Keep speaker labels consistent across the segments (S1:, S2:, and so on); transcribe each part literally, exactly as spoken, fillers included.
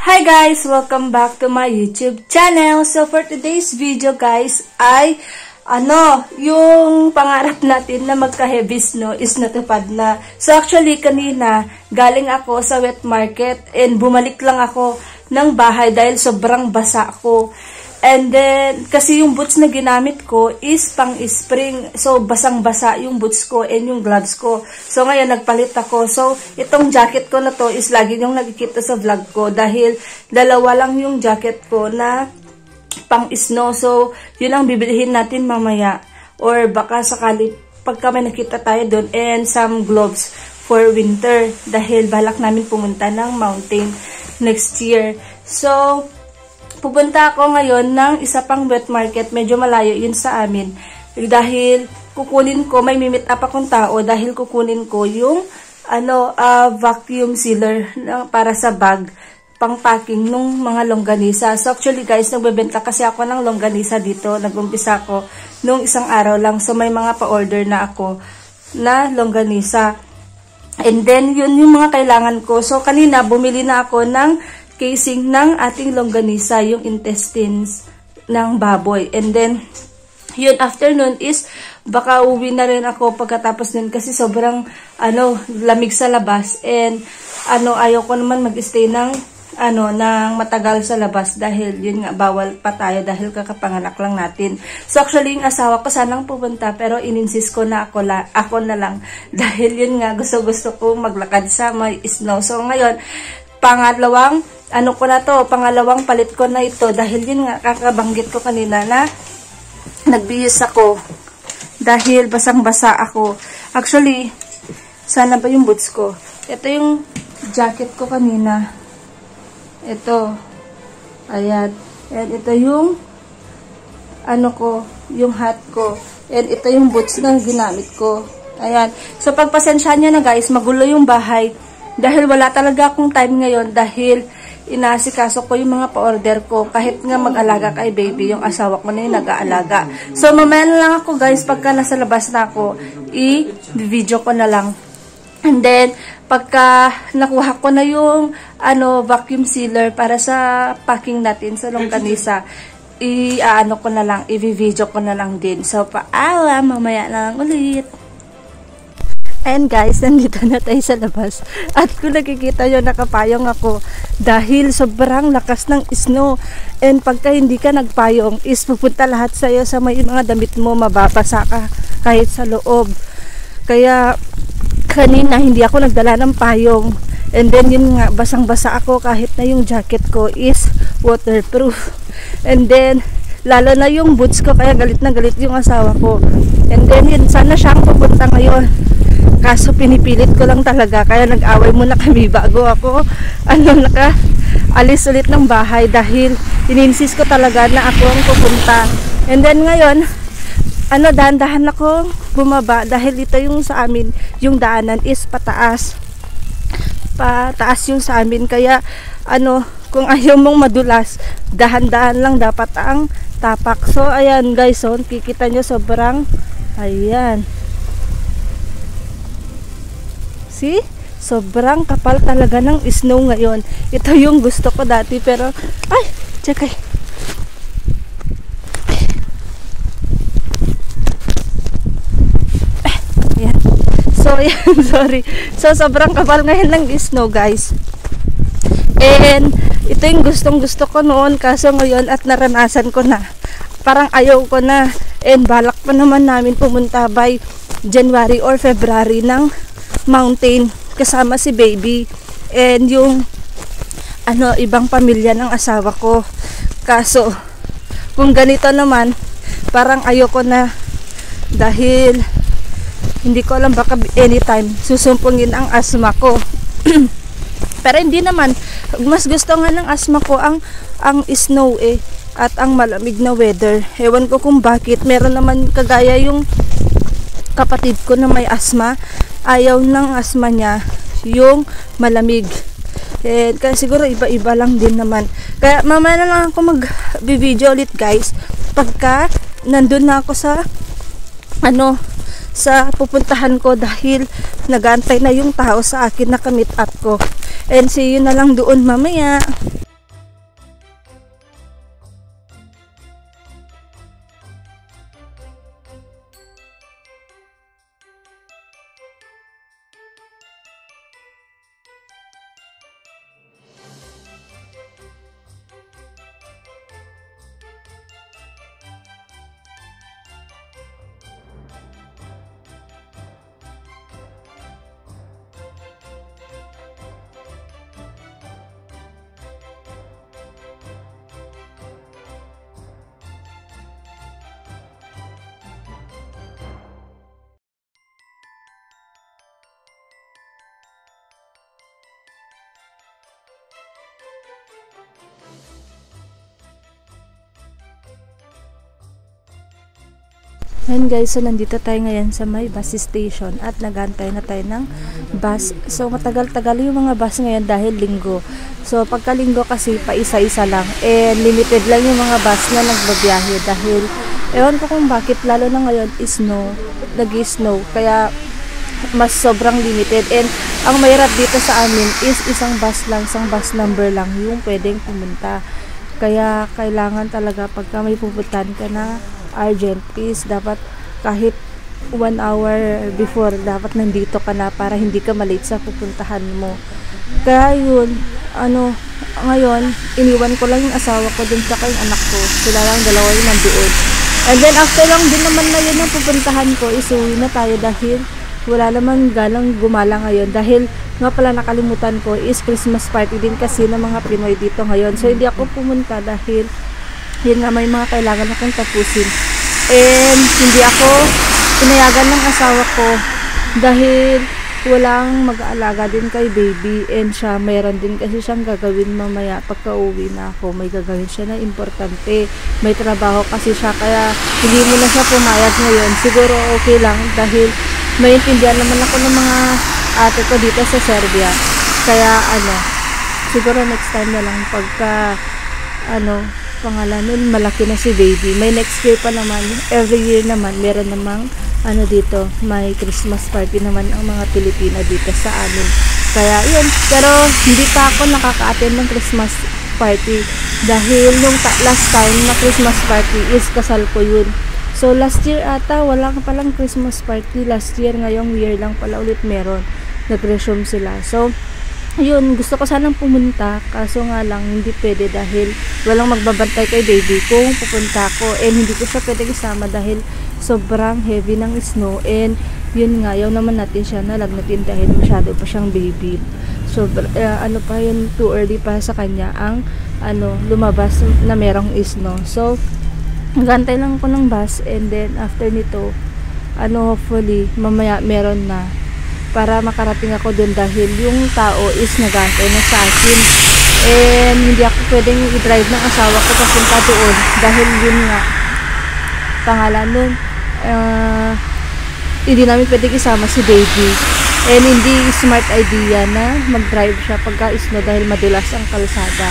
S1: Hi guys! Welcome back to my YouTube channel. So for today's video guys ay ano, yung pangarap natin na magka-heavy snow is natupad na. So actually kanina galing ako sa wet market and bumalik lang ako ng bahay dahil sobrang basa ako. And then, kasi yung boots na ginamit ko is pang spring. So, basang-basa yung boots ko and yung gloves ko. So, ngayon, nagpalit ako. So, itong jacket ko na to is lagi yung nakikita sa vlog ko. Dahil, dalawa lang yung jacket ko na pang snow. So, yun ang bibilihin natin mamaya. Or baka sakali, pagka may nakita tayo doon. And some gloves for winter. Dahil, balak namin pumunta ng mountain next year. So, pupunta ako ngayon ng isa pang wet market. Medyo malayo yun sa amin. Dahil kukunin ko, may mimit up akong tao dahil kukunin ko yung ano, uh, vacuum sealer uh, para sa bag, pang packing nung mga longganisa. So actually guys, nagbebenta kasi ako ng longganisa dito. Nagumpisa ako nung isang araw lang. So may mga pa-order na ako na longganisa. And then yun yung mga kailangan ko. So kanina bumili na ako ng casing ng ating longganisa, yung intestines ng baboy. And then, yun, afternoon is, baka uwi na rin ako pagkatapos nun kasi sobrang, ano, lamig sa labas. And, ano, ayaw ko naman mag-stay ng, ano, ng matagal sa labas dahil, yun nga, bawal pa tayo dahil kakapanganak lang natin. So, actually, yung asawa ko sanang pupunta, pero ininsist ko na ako, la, ako na lang. Dahil, yun nga, gusto-gusto ko maglakad sa may snow. So, ngayon, pangalawang, ano ko na to, pangalawang palit ko na ito dahil yun nga, kakabanggit ko kanina na nagbihis ako dahil basang-basa ako. Actually, sana ba yung boots ko? Ito yung jacket ko kanina. Ito. Ayan. And ito yung ano ko, yung hat ko. And ito yung boots na ginamit ko. Ayan. So, pagpasensya nyo na guys, magulo yung bahay. Dahil wala talaga akong time ngayon dahil inasikaso ko yung mga pa-order ko. Kahit nga mag-alaga kay baby, yung asawa ko na yung nag-aalaga. So, mamaya na lang ako guys, pagka nasa labas na ako, i-video ko na lang. And then, pagka nakuha ko na yung ano, vacuum sealer para sa packing natin sa longganisa, i-ano ko na lang, i-video ko na lang din. So, paalam, mamaya na lang ulit. And guys, nandito na tayo sa labas. At kung nakikita nyo, nakapayong ako dahil sobrang lakas ng snow. And pagka hindi ka nagpayong, is pupunta lahat sa'yo sa may mga damit mo, mababasa ka kahit sa loob. Kaya kanina hindi ako nagdala ng payong. And then yun nga, basang-basa ako kahit na yung jacket ko is waterproof. And then, lalo na yung boots ko, kaya galit na galit yung asawa ko. And then yun, sana siyang pupunta ngayon. Kaso pinipilit ko lang talaga, kaya nag-away muna kami bago ako ano, naka alis ulit ng bahay dahil ininsist ko talaga na ako ang pupunta. And then ngayon, ano, dahan-dahan ako bumaba dahil ito yung sa amin, yung daanan is pataas. Pataas yung sa amin, kaya ano, kung ayaw mong madulas, dahan-dahan lang dapat ang tapak. So ayan guys, so kikita nyo sobrang, ayan. See? Sobrang kapal talaga ng snow ngayon. Ito yung gusto ko dati pero ay, tsakay. Ayan. So, ayan, sorry. So, sobrang kapal ngayon ng snow, guys. And, ito yung gustong gusto ko noon kaso ngayon at naranasan ko na. Parang ayaw ko na. And, balak pa naman namin pumunta by January or February ng mountain kasama si baby and yung ano, ibang pamilya ng asawa ko. Kaso kung ganito naman, parang ayoko na dahil hindi ko alam, baka anytime susumpungin ang asthma ko. Pero hindi naman, mas gusto nga ng asthma ko ang ang snow eh at ang malamig na weather. Ewan ko kung bakit. Meron naman kagaya yung kapatid ko na may asthma, ayaw ng asma niya yung malamig. Eh, kaya siguro iba-iba lang din naman. Kaya mamaya na lang ako mag-video ulit guys pagka nandun na ako sa ano, sa pupuntahan ko dahil nag-aantay na yung tao sa akin na ka-meet up ko. And see you na lang doon mamaya. Ngayon guys, so nandito tayo ngayon sa may bus station at nagantay na tayo ng bus. So matagal-tagal yung mga bus ngayon dahil linggo. So pagka linggo kasi pa isa-isa lang. And limited lang yung mga bus na nagbabiyahe dahil ewan ko kung bakit, lalo na ngayon is snow, nag-snow. Kaya mas sobrang limited. And ang mahirap dito sa amin is isang bus lang, isang bus number lang yung pwedeng pumunta. Kaya kailangan talaga pagka may pupuntahan ka na urgent is dapat kahit one hour before dapat nandito ka na para hindi ka malate sa pupuntahan mo. Kaya yun, ano, ngayon iniwan ko lang yung asawa ko dun sa yung anak ko, sila lang dalawa yung nandoon. And then after lang din naman na yun ang pupuntahan ko, isuwi na tayo dahil wala naman galang gumala ngayon. Dahil nga pala nakalimutan ko is Christmas party din kasi ng mga Pinoy dito ngayon, so hindi ako pumunta dahil yun nga may mga kailangan akong tapusin. And hindi ako pinayagan ng asawa ko dahil walang mag-aalaga din kay baby, and siya mayroon din kasi siyang gagawin mamaya pagka uwi na ako. May gagawin siya na importante, may trabaho kasi siya, kaya hindi mo na siya pumayag ngayon. Siguro okay lang dahil maintindihan naman ako ng mga ate ko dito sa Serbia. Kaya ano, siguro next time na lang pagka ano pangalan nun, malaki na si baby. May next year pa naman, every year naman meron namang ano dito, may Christmas party naman ang mga Pilipina dito sa amin. Kaya yun, pero hindi pa ako nakaka-attend ng Christmas party dahil nung last time na Christmas party is kasal ko yun. So last year ata wala ka palang Christmas party, last year, ngayong year lang pala ulit meron, nag-resume sila. So yun, gusto ko sanang pumunta kaso nga lang hindi pwede dahil walang magbabantay kay baby kung pupunta ako, and hindi ko siya pwede isama dahil sobrang heavy ng snow. And yun nga, yaw naman natin siya nalagnatin dahil masyado pa siyang baby. So uh, ano pa yun, too early pa sa kanya ang ano lumabas na merong snow. So gantay lang ko ng bus, and then after nito ano hopefully mamaya meron na para makarating ako dun dahil yung tao is nagantay na sa akin, and hindi ako pwedeng i-drive ng asawa ko papunta doon dahil yun nga pangalan nun, uh, hindi namin pwedeng isama si baby, and hindi smart idea na mag-drive siya pagka snow dahil madulas ang kalsada.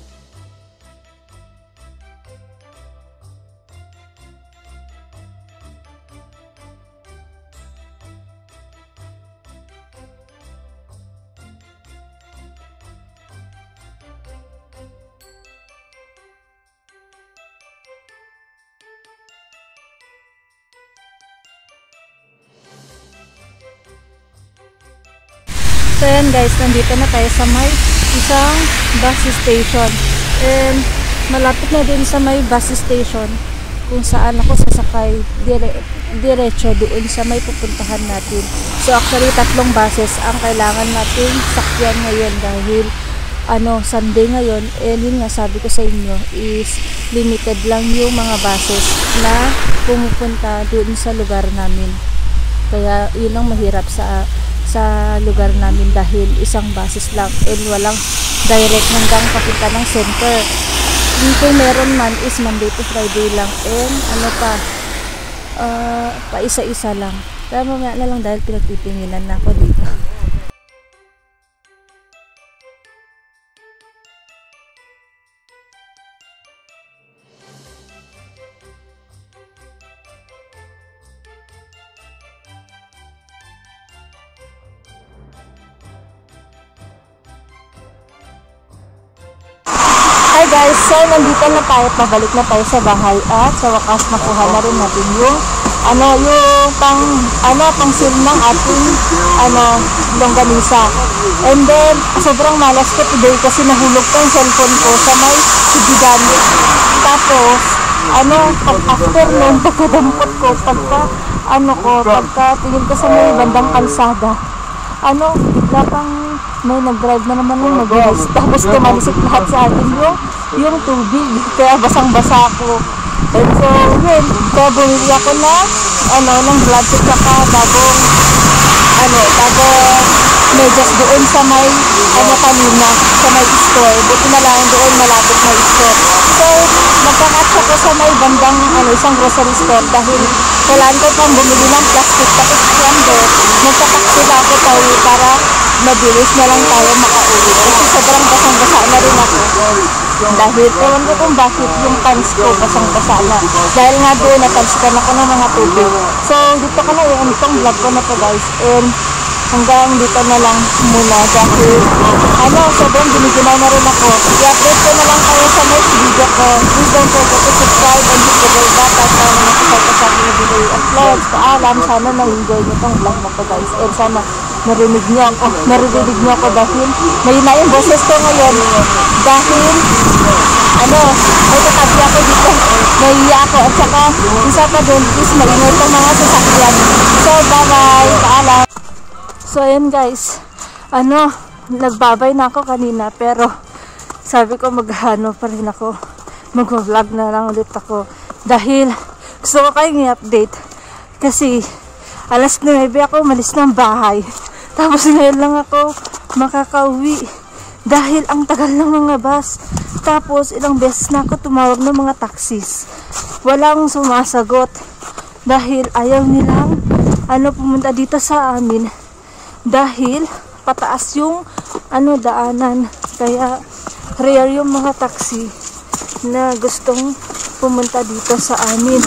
S1: So yan guys, nandito na tayo sa may isang bus station, and malapit na din sa may bus station kung saan ako sasakay dire diretso doon sa may pupuntahan natin. So actually tatlong buses ang kailangan natin sakyan ngayon dahil ano Sunday ngayon, and yun nga sabi ko sa inyo is limited lang yung mga buses na pumupunta doon sa lugar namin. Kaya yun ang mahirap sa sa lugar namin dahil isang buses lang and walang direct hanggang papunta ng center. Kung meron man is Monday to Friday lang, and ano pa uh, pa isa-isa lang. Kaya mamaya na lang dahil pinagtitinginan na ako dito. Hi guys, so nandito na tayo, pabalik na tayo sa bahay at sa wakas nakuha na rin natin yung ano, yung pang ano, pang seal ng ating ano, longganisa. And then, sobrang malas ko today kasi nahulog ko yung cellphone ko sa may sibigan. Tapos, ano, pag after nun, pagkadampot ko, pagka, ano ko, pagka tingin ko sa may bandang kalsada, ano, bigla pang may nag-drive na naman ng mabilis. Tapos tumalisik lahat sa atin yung, yung tubig. Kaya basang-basa ako. And so, yun. Kaya bumili ako na, ano, ng blood test saka bagong, ano, bagong medyas doon sa may ano kanina, sa may store. Buti na lang doon malapit na store. So, nagkakatch ako sa may bandang ano, isang grocery store dahil kailangan ko pang bumili ng plastic. Tapos siyempre, nagtataksi na ako tayo para mabilis na lang tayo makauwi. Kasi sobrang basang-basa na rin ako. Dahil, ewan ko kung bakit yung pants ko basang-basa na. Dahil nga doon, natalsikan ako ng mga tubig. So, dito ko na yun, itong vlog ko na to guys. And, hanggang dito na lang muna. Dahil, ano, sobrang giniginaw na rin ako. I-update ko na lang kayo sa next video ko. Please don't forget to subscribe and hit the bell button para makasal ka sa aking video i-upload. Paalam, sana na-enjoy nyo itong vlog na to guys. And sana, narinig niyo ako, narinig niyo ako dahil may na yung boses ko ngayon dahil ano, may katabi ako dito, nahiya ako at saka isa pa doon is maingay itong mga sasakyan. So bye bye, paalam. So ayan guys, ano, nagbabay na ako kanina pero sabi ko maghano pa rin ako, mag-vlog na lang ulit ako dahil gusto ko kayong i-update kasi alas nuwebe ako umalis ng bahay. Tapos ngayon lang ako makakauwi dahil ang tagal ng mga bus. Tapos ilang beses na ako tumawag ng mga taxis. Walang sumasagot dahil ayaw nilang ano pumunta dito sa amin dahil pataas yung ano daanan. Kaya rare yung mga taxi na gustong pumunta dito sa amin.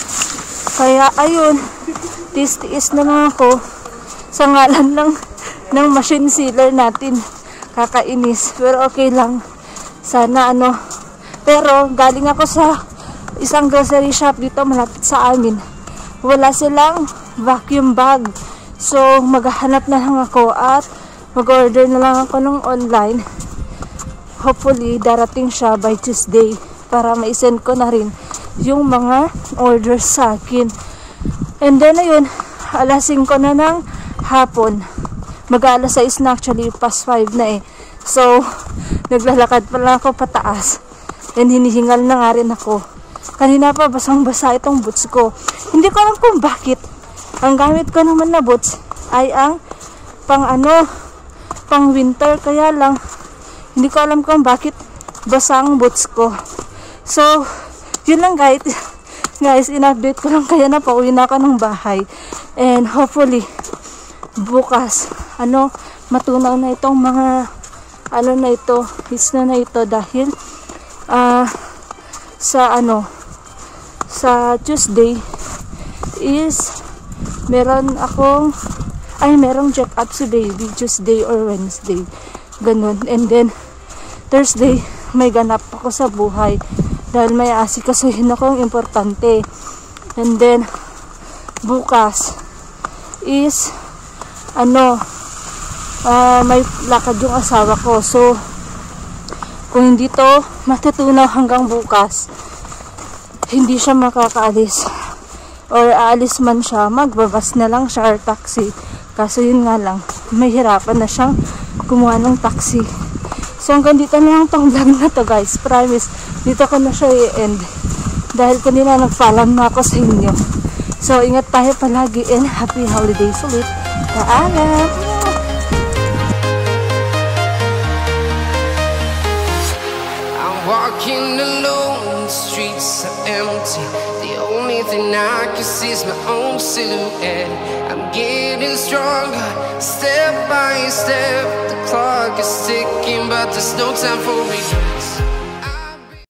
S1: Kaya ayun, tis-tiis na lang ako sa ngalan ng, ng machine sealer natin. Kakainis. Pero okay lang. Sana ano. Pero galing ako sa isang grocery shop dito malapit sa amin. Wala silang vacuum bag. So maghahanap na lang ako at mag-order na lang ako ng online. Hopefully darating siya by Tuesday para ma-send ko na rin yung mga orders sa akin. And then ayun, alas singko na ng hapon. Mag-alas sais na actually, past five na eh. So, naglalakad pa lang ako pataas. And hinihingal na nga rin ako. Kanina pa basang-basa itong boots ko. Hindi ko alam kung bakit. Ang gamit ko naman na boots ay ang pang ano, pang winter. Kaya lang, hindi ko alam kung bakit basang boots ko. So, yun lang guys. Guys, in-update ko lang kaya na pauwi na ako ng bahay. And hopefully, bukas, ano, matunaw na itong mga, ano na ito, hits na na ito dahil, ah, uh, sa ano, sa Tuesday is, meron akong, ay, merong check up si baby, Tuesday or Wednesday, ganun. And then, Thursday, may ganap ako sa buhay dahil may asikasuhin akong importante. And then, bukas is ano, uh, may lakad yung asawa ko. So, kung hindi to matutunaw hanggang bukas, hindi siya makakaalis. Or aalis man siya, magbabas na lang siya or taxi. Kaso yun nga lang, may hirapan na siyang kumuha ng taxi. So, hanggang dito na lang tong vlog na to guys. Promise, dito ko na siya i-end. Dahil kanina nagpaalam na ako sa inyo. So, ingat tayo palagi and happy holidays ulit. Paalam!
S2: I'm walking alone, the streets are empty. The only thing I can see is my own silhouette. I'm getting stronger, step by step. The clock is ticking, but there's no time for me.